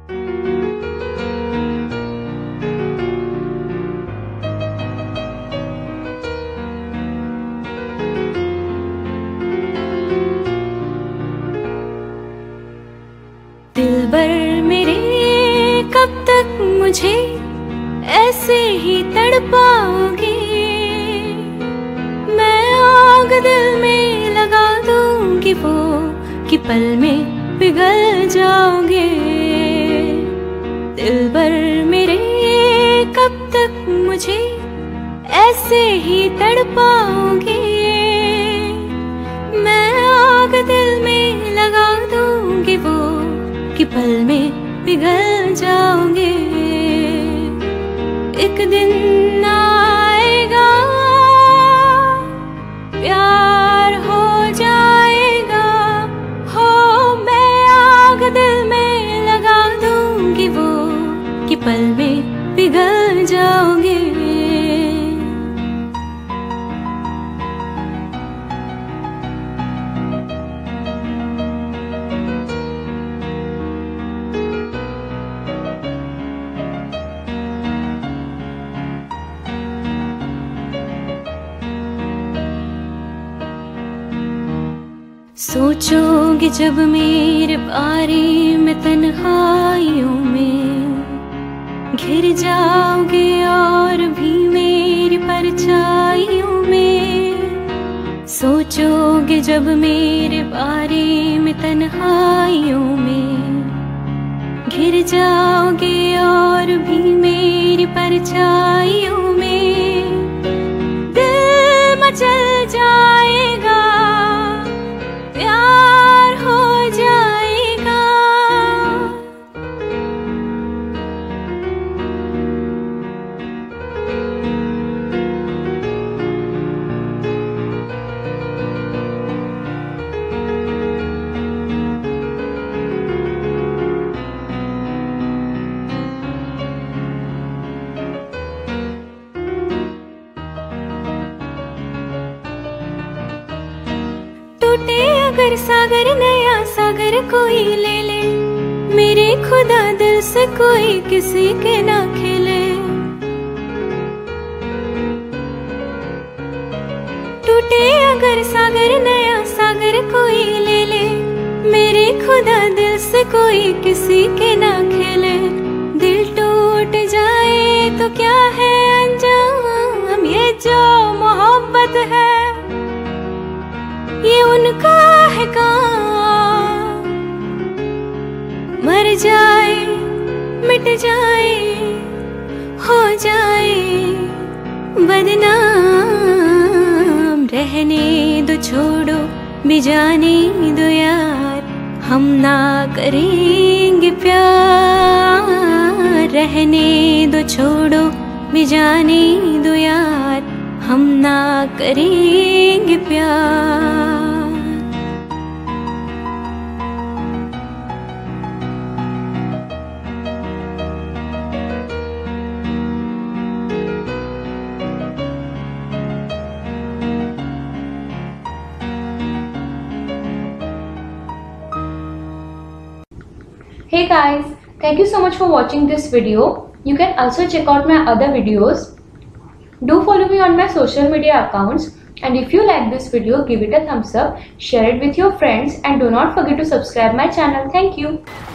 दिलबर मेरे कब तक मुझे ऐसे ही तड़पाओगे? मैं आग दिल में लगा दूंगी वो कि पल में पिघल जाओगे। दिलबर मेरे कब तक मुझे ऐसे ही तड़पाओगे? मैं आग दिल में लगा दूंगी वो कि पल में पिघल जाओगे। एक दिन आएगा प्यार हो जाएगा, हो मैं आग दिल में लगा दूंगी वो कि पल में पिघल जाओगे। सोचोगे जब मेरे बारे में तन्हाइयों में, घिर जाओगे और भी मेरी परछाइयों में। सोचोगे जब मेरे बारे में तन्हाइयों में, घिर जाओगे और भी मेरी परछाइयों में। दिल मचल जाएगा, प्यार हो जाएगा। टूटे अगर सागर नया सागर कोई ले ले, मेरे खुदा दिल से कोई किसी के ना खेले। टूटे अगर सागर नया सागर कोई ले ले, मेरे खुदा दिल से कोई किसी के ना खेले। दिल टूट जाए तो क्या है अंजाम, ये जो मोहब्बत है ये उनका है काम। मर जाए मिट जाए हो जाए बदनाम, रहने दो छोड़ो भी जाने दो यार, हम ना करेंगे प्यार। रहने दो छोड़ो भी जाने दो यार, हम ना करेंगे प्यार। Hey guys, thank you so much for watching this video. You can also check out my other videos. Do follow me on my social media accounts, and if you like this video, give it a thumbs up, share it with your friends, and do not forget to subscribe my channel. Thank you.